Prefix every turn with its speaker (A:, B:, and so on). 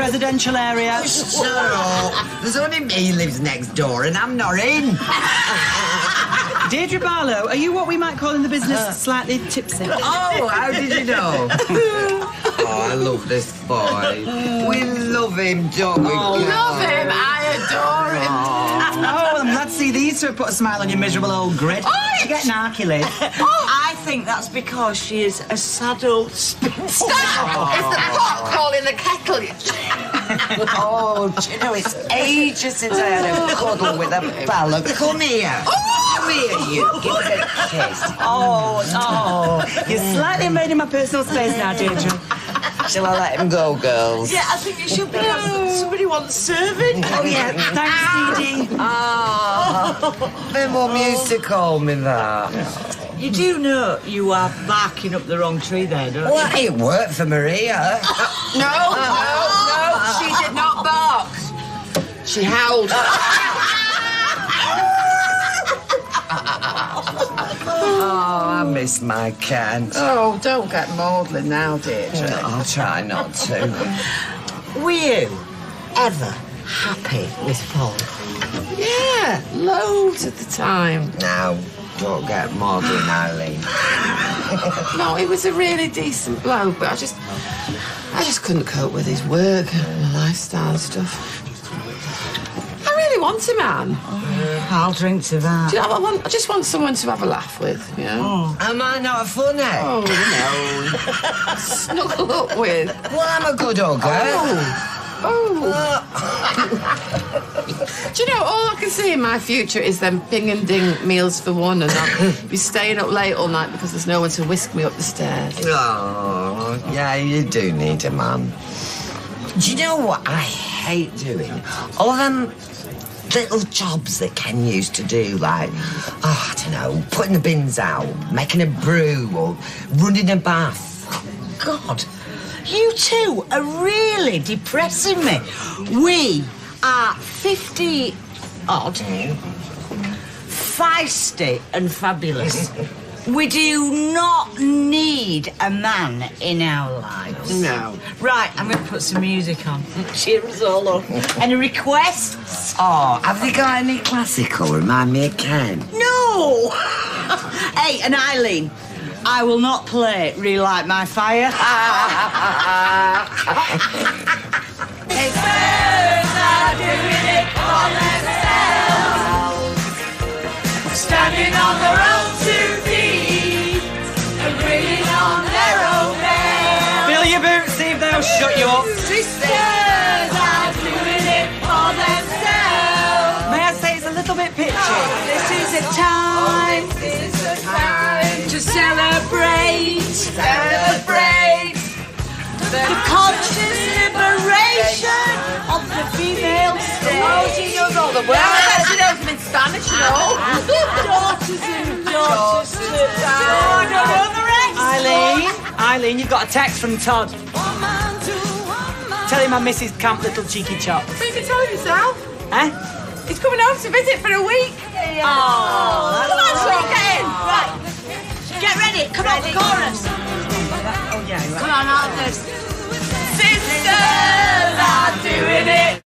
A: residential area.
B: Shut up. There's only me lives next door and I'm not in.
A: Deirdre Barlow, are you what we might call in the business slightly tipsy?
B: Oh, how did you know? Oh, I love this boy. We love him, don't we?
C: Oh, love him. I adore him.
A: Oh, I'm glad to see these two have put a smile on your miserable old grid. She get narky, Liz.
D: I think that's because she is a sad old spinster.
C: It's the pot calling the kettle.
B: Oh, do you know, it's ages since I had a cuddle with a Barlow. Come here. Come here, you. Give us a kiss.
A: Oh, you're slightly invading my personal space now, Deirdre.
B: Shall I let him go, girls?
D: Yeah, I think you should be. Somebody wants serving.
A: Oh, yeah. Thanks, Dee Dee.
B: My mum used to call me that.
D: You do know you are barking up the wrong tree there, don't you?
B: Well, it worked for Maria.
C: No, she did not bark. She howled.
B: Oh, I miss my cat.
C: Oh, don't get maudlin now, Deirdre.
B: I'll try not to.
D: Were you ever happy with Paul?
C: Yeah, loads at the time.
B: Now, don't get maudlin, Eileen.
C: No, he was a really decent bloke, but I just couldn't cope with his work and lifestyle and stuff. I really want a man.
D: I'll drink to that.
C: Do you know, I just want someone to have a laugh with, you know?
B: Am I not funny?
C: Oh, no. Snuggle up with.
B: Well, I'm a good hugger.
C: Do you know, all I can see in my future is them ping and ding meals for one, and I'll be staying up late all night because there's no one to whisk me up the stairs.
B: Oh, yeah, you do need a man. Do you know what I hate doing? All them little jobs that Ken used to do, like, I don't know, putting the bins out, making a brew, or running a bath.
D: God, you two are really depressing me. We are 50-odd, feisty and fabulous. We do not need a man in our lives.
C: No.
D: Right, I'm going to put some music on. Cheer us all up. Any requests?
B: Oh, have they got any classical? Remind me of Ken.
D: No! Hey, and Eileen, I will not play Relight My Fire.
E: Hey, birds are doing it for themselves, standing on their own 2 feet and bringing on their own bell.
A: Fill your boots, Steve, they'll shut you up.
E: Sisters are doing it for themselves.
A: May I say it's a little bit pitchy?
D: This is a time to celebrate the conscious liberation of the female state.
C: Oh, she knows all the words. She knows them in Spanish, you know.
D: Daughters and daughters to die. Don't know the rest.
A: Eileen, you've got a text from Todd. Tell him I miss his camp little cheeky chop.
C: But you can tell him yourself.
A: Eh?
C: He's coming home to visit for a week.
D: Oh,
C: Come on, Sean, get in.
D: right. Get ready. Come on, the chorus.
A: Oh, yeah.
D: Come on, Arthur.